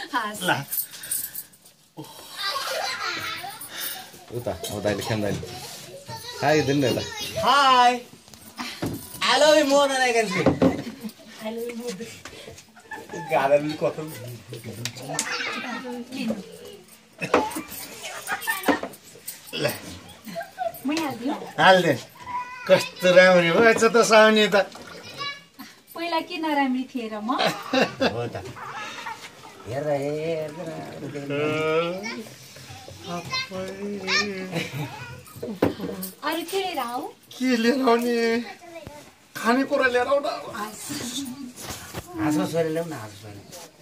ल उता अब दाइले खान दाइले खाइदिनु न ल hi I love you more than I can see गाला पनि कस्तो ल हाल्दे कस्तो राम्रो भएछ त साउनी त पहिला के नराम्री थिए र म हो त हेर अरू के लिएर आऊ के लिएर आउने खानेकुरा लिएर आऊ न हाँसो छोरी ल्याउ न हाँसो छोरी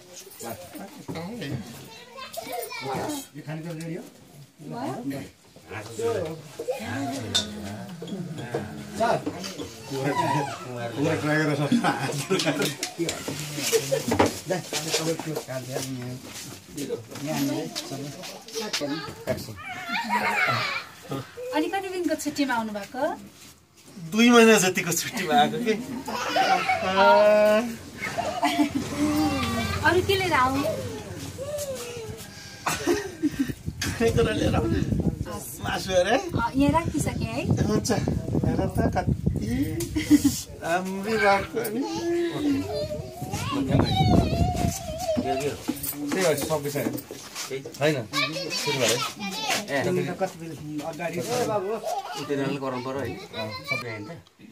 यो खानेकुरा रेडी हो अनि कति दिनको छुट्टीमा आउनु भएको 2 महिना जतिको छुट्टीमा आएको के अरू के लिएर आऊ खानेकुरा लिएर आउने मासु अरे यहाँ राखिसके है हुन्छ हेर त कति राम्री भएको नि त्यही हो सक्दैछ होइन सुरु भयो कति बेला अगाडि उतिरले गराउनु पर्यो है सबै आइन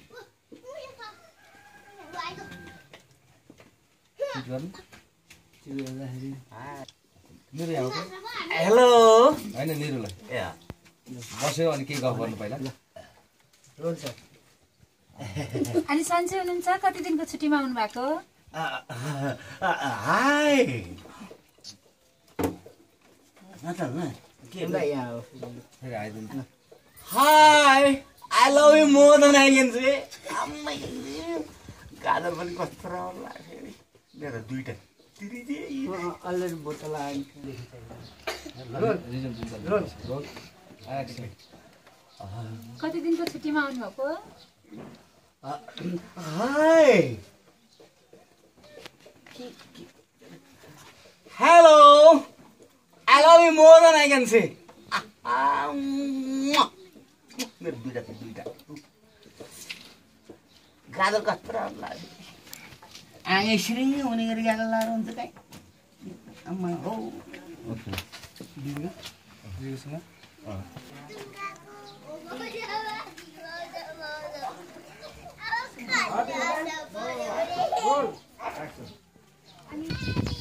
निरु आउँछ हेलो होइन निरुलाई ए बस्यो अनि के गफ गर्नु पहिला रोन्छ अनि सन्चै हुनुहुन्छ कति दिनको छुट्टीमा आउनु भएको हाय के फेरि आइदिनु hi I love you more than I can say आम्मै गाजर पनि कस्तो राम्रो लाग्यो नि मेरो दुईटा अलरेडी बोतल कति दिनको छुट्टीमा आउनु भएको hi hello I love you more than I can say मेरो दुईटा गाजर कस्तो राम्रो लाग्यो यसरी हुने गरी गाजर लाएर हुन्छ कहीँ आम्मा हो अनि